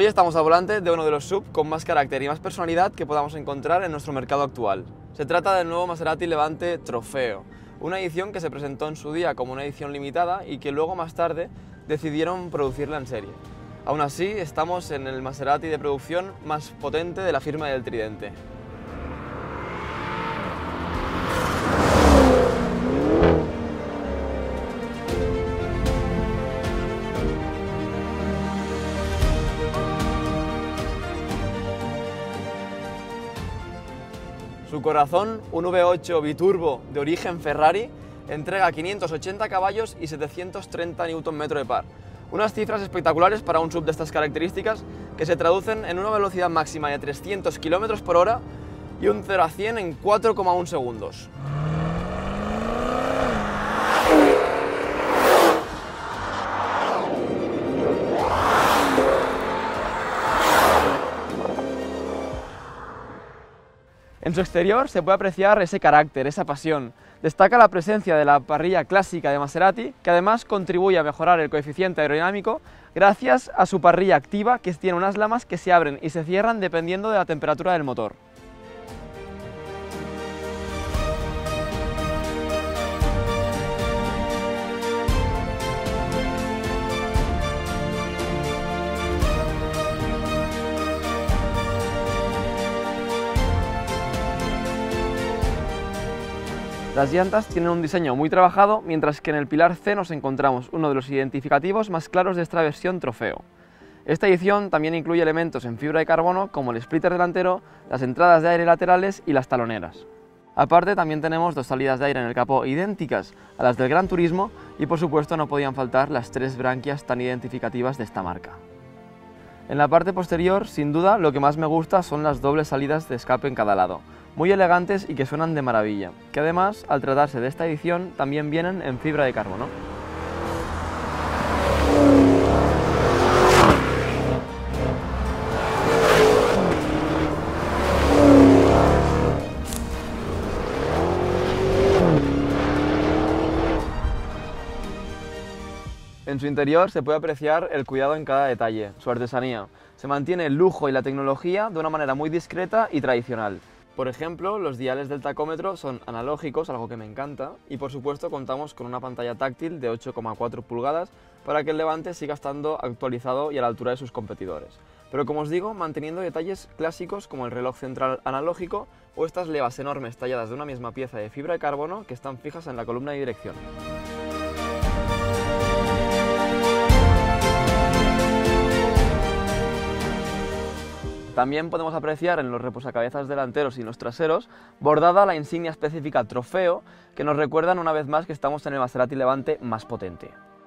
Hoy estamos al volante de uno de los SUV con más carácter y más personalidad que podamos encontrar en nuestro mercado actual. Se trata del nuevo Maserati Levante Trofeo, una edición que se presentó en su día como una edición limitada y que luego más tarde decidieron producirla en serie. Aún así, estamos en el Maserati de producción más potente de la firma del Tridente. Su corazón, un V8 biturbo de origen Ferrari, entrega 580 caballos y 730 Nm de par. Unas cifras espectaculares para un SUV de estas características que se traducen en una velocidad máxima de 300 km por hora y un 0 a 100 en 4,1 segundos. En su exterior se puede apreciar ese carácter, esa pasión. Destaca la presencia de la parrilla clásica de Maserati, que además contribuye a mejorar el coeficiente aerodinámico gracias a su parrilla activa, que tiene unas lamas que se abren y se cierran dependiendo de la temperatura del motor. Las llantas tienen un diseño muy trabajado, mientras que en el pilar C nos encontramos uno de los identificativos más claros de esta versión Trofeo. Esta edición también incluye elementos en fibra de carbono como el splitter delantero, las entradas de aire laterales y las taloneras. Aparte también tenemos dos salidas de aire en el capó idénticas a las del Gran Turismo y por supuesto no podían faltar las tres branquias tan identificativas de esta marca. En la parte posterior, sin duda, lo que más me gusta son las dobles salidas de escape en cada lado, muy elegantes y que suenan de maravilla, que además, al tratarse de esta edición, también vienen en fibra de carbono. En su interior se puede apreciar el cuidado en cada detalle, su artesanía. Se mantiene el lujo y la tecnología de una manera muy discreta y tradicional. Por ejemplo, los diales del tacómetro son analógicos, algo que me encanta, y por supuesto contamos con una pantalla táctil de 8,4 pulgadas para que el Levante siga estando actualizado y a la altura de sus competidores. Pero como os digo, manteniendo detalles clásicos como el reloj central analógico o estas levas enormes talladas de una misma pieza de fibra de carbono que están fijas en la columna de dirección. También podemos apreciar en los reposacabezas delanteros y en los traseros bordada la insignia específica Trofeo, que nos recuerdan una vez más que estamos en el Maserati Levante más potente.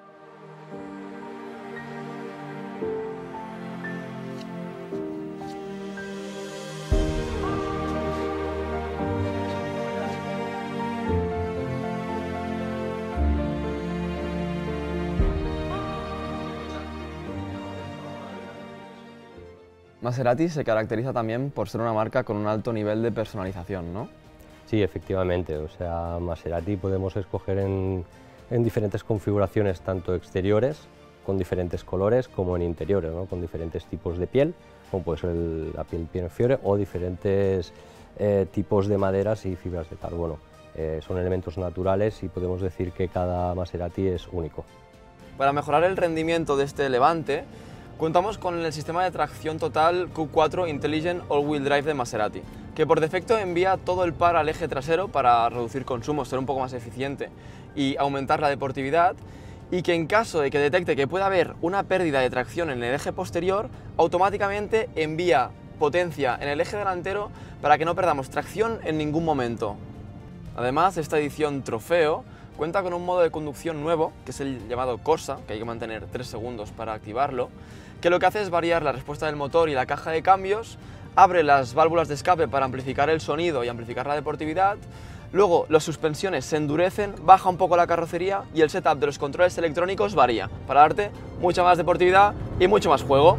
Maserati se caracteriza también por ser una marca con un alto nivel de personalización, ¿no? Sí, efectivamente. O sea, Maserati podemos escoger en diferentes configuraciones, tanto exteriores, con diferentes colores, como en interiores, ¿no? Con diferentes tipos de piel, como puede ser la piel Pienofiore, o diferentes tipos de maderas y fibras de carbono. Son elementos naturales y podemos decir que cada Maserati es único. Para mejorar el rendimiento de este Levante, contamos con el sistema de tracción total Q4 Intelligent All-Wheel Drive de Maserati, que por defecto envía todo el par al eje trasero para reducir consumos, ser un poco más eficiente y aumentar la deportividad, y que en caso de que detecte que pueda haber una pérdida de tracción en el eje posterior, automáticamente envía potencia en el eje delantero para que no perdamos tracción en ningún momento. Además, esta edición Trofeo cuenta con un modo de conducción nuevo, que es el llamado Corsa, que hay que mantener 3 segundos para activarlo, que lo que hace es variar la respuesta del motor y la caja de cambios, abre las válvulas de escape para amplificar el sonido y amplificar la deportividad, luego las suspensiones se endurecen, baja un poco la carrocería y el setup de los controles electrónicos varía, para darte mucha más deportividad y mucho más juego.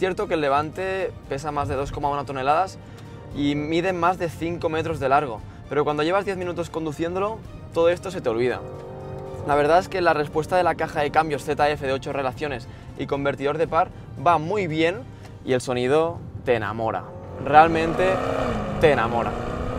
cierto que el Levante pesa más de 2,1 toneladas y mide más de 5 metros de largo, pero cuando llevas 10 minutos conduciéndolo, todo esto se te olvida. La verdad es que la respuesta de la caja de cambios ZF de 8 relaciones y convertidor de par va muy bien y el sonido te enamora, realmente te enamora.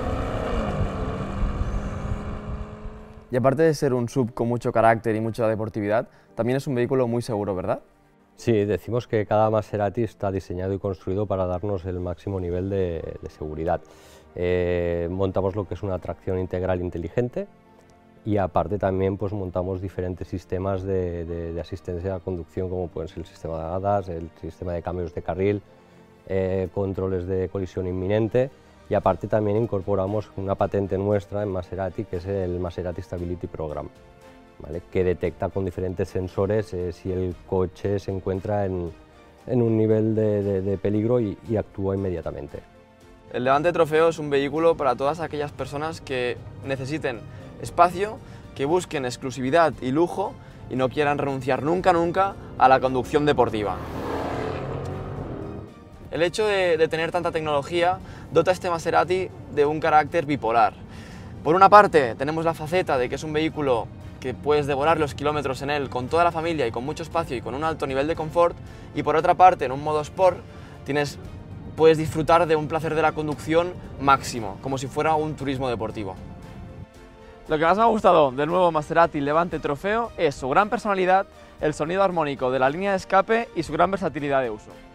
Y aparte de ser un SUV con mucho carácter y mucha deportividad, también es un vehículo muy seguro, ¿verdad? Sí, decimos que cada Maserati está diseñado y construido para darnos el máximo nivel de seguridad. Montamos lo que es una tracción integral inteligente y aparte también pues, montamos diferentes sistemas de asistencia a la conducción, como pueden ser el sistema de ADAS, el sistema de cambios de carril, controles de colisión inminente, y aparte también incorporamos una patente nuestra en Maserati, que es el Maserati Stability Program, ¿vale? Que detecta con diferentes sensores si el coche se encuentra en un nivel de peligro y actúa inmediatamente. El Levante Trofeo es un vehículo para todas aquellas personas que necesiten espacio, que busquen exclusividad y lujo y no quieran renunciar nunca a la conducción deportiva. El hecho de tener tanta tecnología dota a este Maserati de un carácter bipolar. Por una parte tenemos la faceta de que es un vehículo que puedes devorar los kilómetros en él con toda la familia y con mucho espacio y con un alto nivel de confort, y por otra parte en un modo Sport puedes disfrutar de un placer de la conducción máximo, como si fuera un turismo deportivo. Lo que más me ha gustado del nuevo Maserati Levante Trofeo es su gran personalidad, el sonido armónico de la línea de escape y su gran versatilidad de uso.